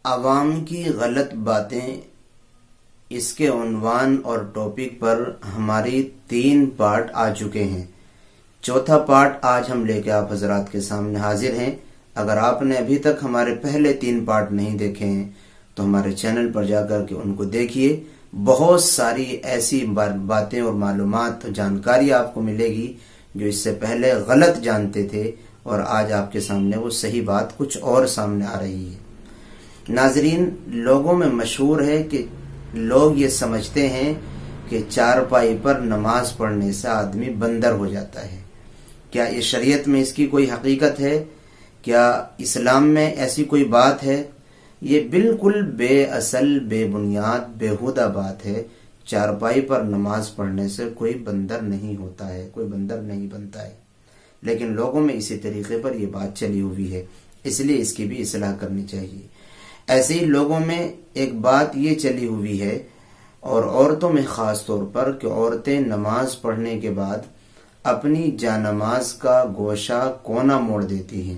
आवाम की गलत बातें, इसके उन्वान और टॉपिक पर हमारी 3 पार्ट आ चुके हैं। चौथा पार्ट आज हम लेके आप हजरात के सामने हाजिर हैं। अगर आपने अभी तक हमारे पहले 3 पार्ट नहीं देखे हैं तो हमारे चैनल पर जाकर के उनको देखिए। बहुत सारी ऐसी बातें और मालूमात, जानकारी आपको मिलेगी जो इससे पहले गलत जानते थे और आज आपके सामने वो सही बात कुछ और सामने आ रही है। नाजरीन, लोगों में मशहूर है कि लोग ये समझते हैं कि चारपाई पर नमाज पढ़ने से आदमी बंदर हो जाता है। क्या ये शरीयत में इसकी कोई हकीकत है? क्या इस्लाम में ऐसी कोई बात है? ये बिल्कुल बेअसल, बेबुनियाद, बेहुदा बात है। चारपाई पर नमाज पढ़ने से कोई बंदर नहीं होता है, कोई बंदर नहीं बनता है। लेकिन लोगों में इसी तरीके पर यह बात चली हुई है, इसलिए इसकी भी इस्लाह करनी चाहिए। ऐसे ही लोगों में एक बात ये चली हुई है, और औरतों में खास तौर पर, कि औरतें नमाज पढ़ने के बाद अपनी जानमाज का गोशा कोना मोड़ देती हैं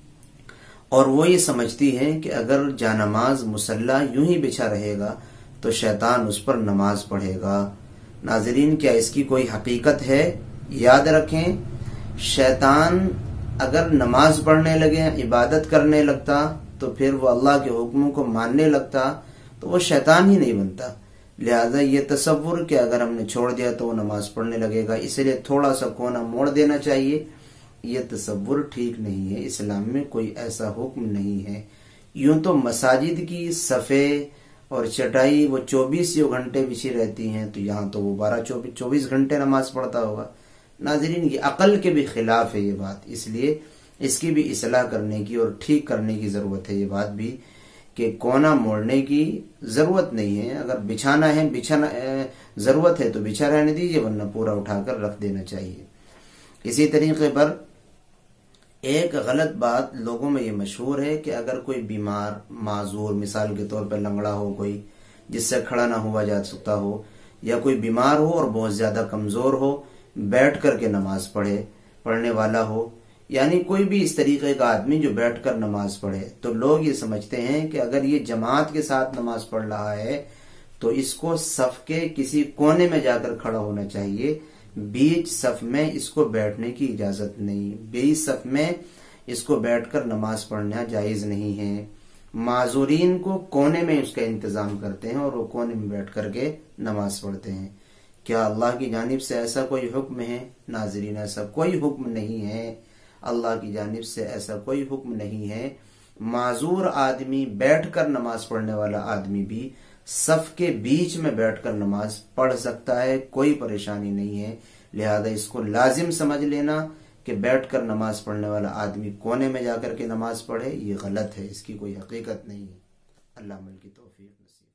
और वो ये समझती हैं कि अगर जानमाज मुसल्ला यूं ही बिछा रहेगा तो शैतान उस पर नमाज पढ़ेगा। नाजरीन, क्या इसकी कोई हकीकत है? याद रखें, शैतान अगर नमाज पढ़ने लगे, इबादत करने लगता, तो फिर वो अल्लाह के हुक्मों को मानने लगता, तो वो शैतान ही नहीं बनता। लिहाजा ये तसव्वुर कि अगर हमने छोड़ दिया तो वो नमाज पढ़ने लगेगा, इसलिए थोड़ा सा कोना मोड़ देना चाहिए, ये तसव्वुर ठीक नहीं है। इस्लाम में कोई ऐसा हुक्म नहीं है। यूं तो मसाजिद की सफ़े और चटाई वो 24 घंटे बिछी रहती हैं, तो यहाँ तो वो 12-24 घंटे नमाज पढ़ता होगा। नाजरीन, ये अकल के भी खिलाफ है ये बात, इसलिए इसकी भी इस्लाह करने की और ठीक करने की जरूरत है। ये बात भी कि कोना मोड़ने की जरूरत नहीं है। अगर बिछाना है, जरूरत है तो बिछा रहने दीजिए, वरना पूरा उठाकर रख देना चाहिए। इसी तरीके पर एक गलत बात लोगों में ये मशहूर है कि अगर कोई बीमार, माजूर, मिसाल के तौर पर लंगड़ा हो, कोई जिससे खड़ा ना हुआ जा सकता हो, या कोई बीमार हो और बहुत ज्यादा कमजोर हो, बैठ करके नमाज पढ़ने वाला हो, यानी कोई भी इस तरीके का आदमी जो बैठकर नमाज पढ़े, तो लोग ये समझते हैं कि अगर ये जमात के साथ नमाज पढ़ रहा है तो इसको सफ के किसी कोने में जाकर खड़ा होना चाहिए। बीच सफ में इसको बैठने की इजाजत नहीं, बीच सफ में इसको बैठकर नमाज पढ़ना जायज नहीं है। माजूरीन को कोने में उसका इंतजाम करते हैं और वो कोने में बैठ करके नमाज पढ़ते हैं। क्या अल्लाह की जानिब से ऐसा कोई हुक्म है? नाजरीन, ऐसा कोई हुक्म नहीं है। अल्लाह की जानिब से ऐसा कोई हुक्म नहीं है। माजूर आदमी, बैठकर नमाज पढ़ने वाला आदमी भी सफ के बीच में बैठकर नमाज पढ़ सकता है, कोई परेशानी नहीं है। लिहाजा इसको लाजिम समझ लेना कि बैठकर नमाज पढ़ने वाला आदमी कोने में जाकर के नमाज पढ़े, ये गलत है, इसकी कोई हकीकत नहीं है। अल्लाह अमल की तौफीक नसीब।